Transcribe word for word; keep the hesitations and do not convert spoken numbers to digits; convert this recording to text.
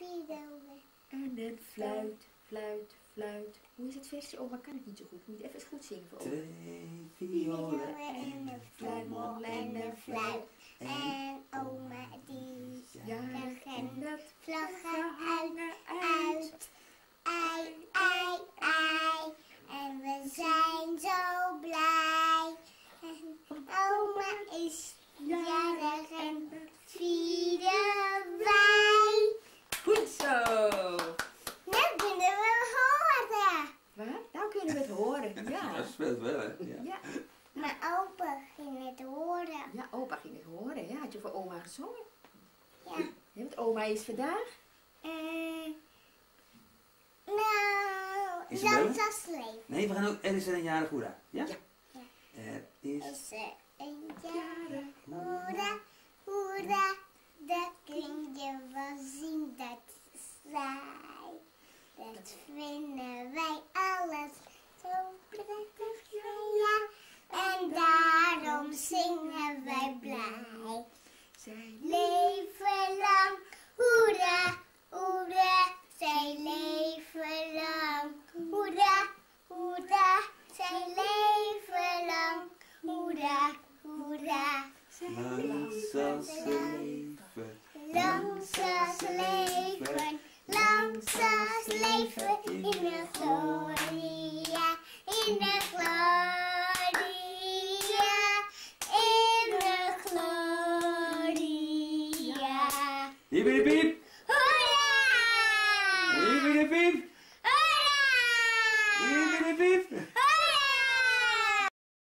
En een fluit, fluit, fluit. Hoe is het versje? Oh, maar kan ik niet zo goed. Ik moet even eens goed zingen voor oma. Twee violen en een fluitmol en een fluit. En oma die jarig en de dat vlaggen hangen uit. uit. Ei, ei, ei. En we zijn zo blij. En oma is jarig en dat vieren wij. Goed zo. Nu kunnen we horen. Wat? Nou kunnen we het horen. Ja. Dat speelt wel, hè? Ja. Ja. Maar opa ging het horen. Ja, opa ging het horen. Ja, had je voor oma gezongen? Ja. Ja, want oma is vandaag? Uh, nou, Isabelle? dat was leven. Nee, we gaan ook. Er is een jarig hoera. Ja? Ja. Ja. Er is. Is er een jarig hoera, hoera. Dat kun je wel zien, dat zij. Dat vinden wij alles zo prettig, ja. En daarom zingen wij blij. Zij Leven lang, hoera, hoera. Zij leven lang, hoera, hoera. Zij leven lang, hoera, hoera. Lang zal ze leven. Lang zal ze leven, lang zal ze leven in het horen.